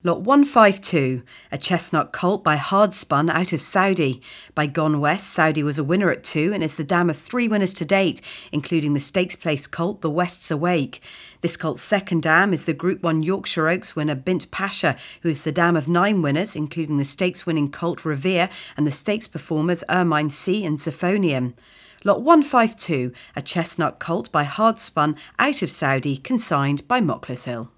Lot 152, a chestnut colt by Hard Spun out of Saudi. By Gone West, Saudi was a winner at 2 and is the dam of 3 winners to date, including the stakes place colt, the West's Awake. This colt's second dam is the Group 1 Yorkshire Oaks winner Bint Pasha, who is the dam of 9 winners, including the stakes-winning colt Revere and the stakes performers Ermine C and Zephonium. Lot 152, a chestnut colt by Hard Spun out of Saudi, consigned by Mockler's Hill.